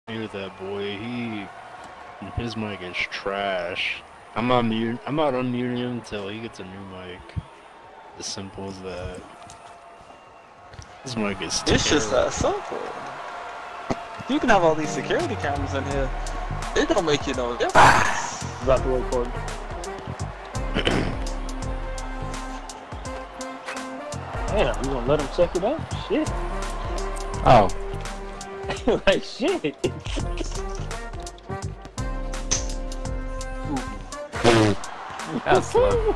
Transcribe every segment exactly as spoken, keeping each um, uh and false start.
Mute that boy. He his mic is trash. I'm not mute. I'm not unmuting him until he gets a new mic. As simple as that. This mic is terrible. It's just that simple. You can have all these security cameras in here. It don't make you no difference. About to record. Damn, you gonna let him check it out? Shit. Oh. Like shit. That's slow.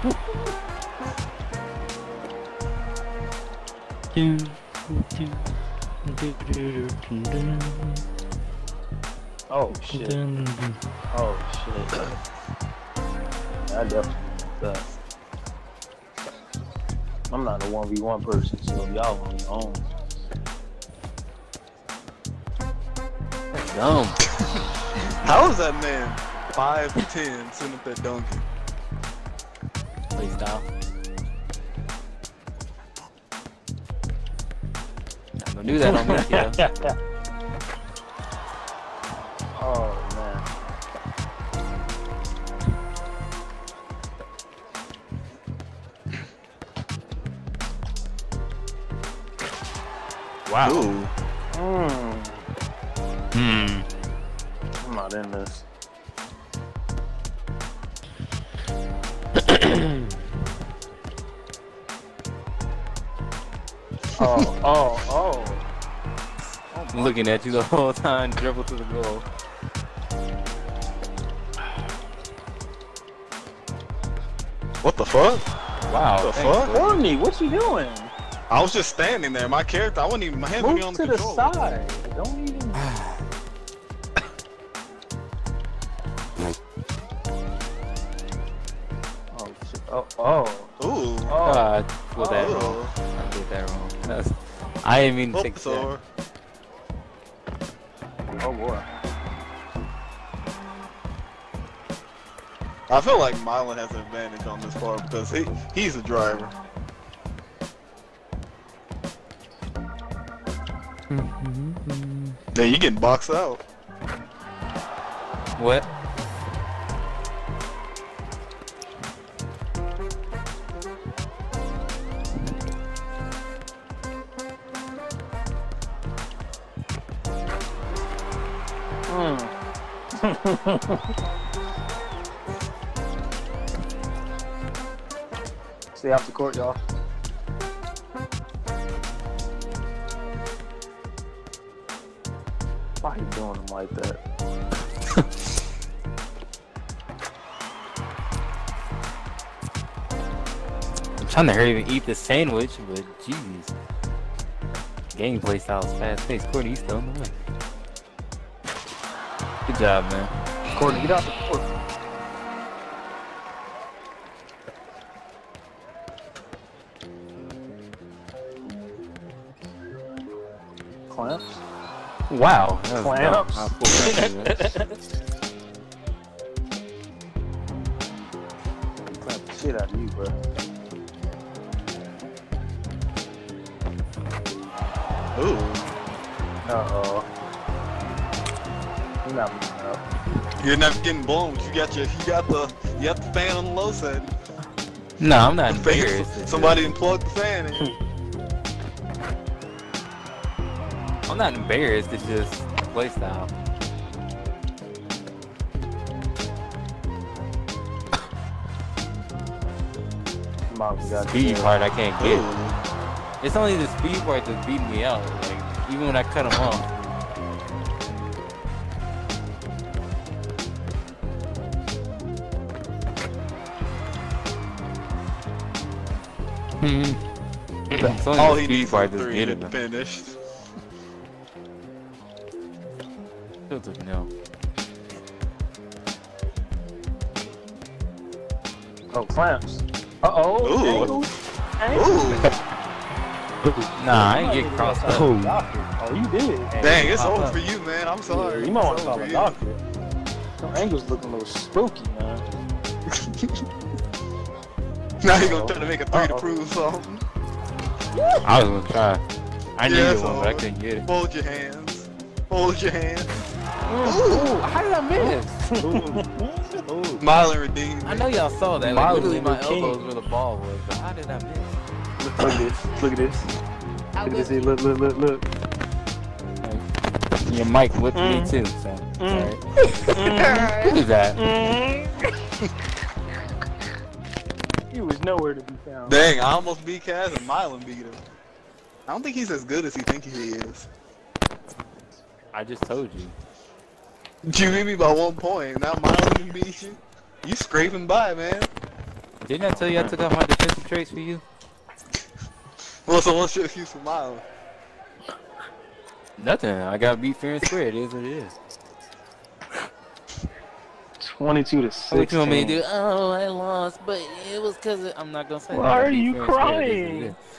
Oh shit. Oh shit. I definitely that. I'm not a one v one person, so y'all on your own. Dumb. How is that man five ten sitting up there dunking? Please stop. I'm gonna do that on me, yeah. Oh man. Wow. Ooh. Mm, Hmm. I'm not in this. Oh, oh, oh. I'm looking at you the whole time, dribble to the goal. What the fuck? Wow. The thanks, fuck? buddy. Courtney, what you doing? I was just standing there. My character, I wasn't even, my hands would Move be on to the the control. side. Don't even. Oh shit. Oh, oh. Ooh. Oh. Uh, I did that Oh. wrong. I did that wrong. That's, I didn't mean to Oh, take Thor. that. Oh boy. I feel like Mylon has an advantage on this part because he he's a driver. Yeah, you getting boxed out. What? Stay off the court, y'all. Why you doing them like that? I'm trying to hurry and eat the sandwich, but jeez. Gameplay style is fast paced. Courtney, you still in the way. Good job, man. Courtney, get out the court. Clamps? Wow. that was Clamps? dumb. I pulled that through that. Clamp the shit out of you, bro. Ooh. Uh-oh. You're not moving up. You're never getting blown. You got your you got the you got the fan on the low side. No, I'm not The fan- embarrassed. It's Somebody unplugged the fan in. just- I'm not embarrassed. It's just play style. Mom, you got Speed part I can't get. Ooh. It's only the speed part that's beating me out. Like even when I cut him off. It's only All the he speed needs is part a that's three getting to him. finished. Still took no. Oh, clamps. Uh-oh. Ooh. Angles. Ooh. Nah, I ain't get crossed up. Oh, oh, you did. Dang, it's Pop over up. for you, man. I'm sorry. Yeah, you might want It's to call over a for doctor. Your angles looking a little spooky, man. you. Now you're gonna try to make a three Uh-oh. to prove something. I was gonna try. I Yeah, needed so one, but I couldn't get it. Fold your hands. Fold your hands. Ooh, how did I miss? Marlon redeemed. I know y'all saw that. Like, Marlon literally, my the king. elbows where the ball was. But how did I miss? Look, look at this. Look at this. How Look at this. Look, look, look, look. Your mic whipped Mm. me too, so. Mm. Alright. Look at that. He was nowhere to be found. Dang, I almost beat Kaz and Marlon beat him. I don't think he's as good as he thinks he is. I just told you. You beat me by one point. Now Marlon can beat you. You scraping by, man. Didn't I tell you I took out my defensive traits for you? Well, so what's your excuse for Marlon? Nothing. I got beat fair and square. It is what it is. twenty-two to sixteen. What you want me to do? Oh, I lost, but it was because I'm not gonna say. Why I got are beat you fair and square. It is what it crying? is.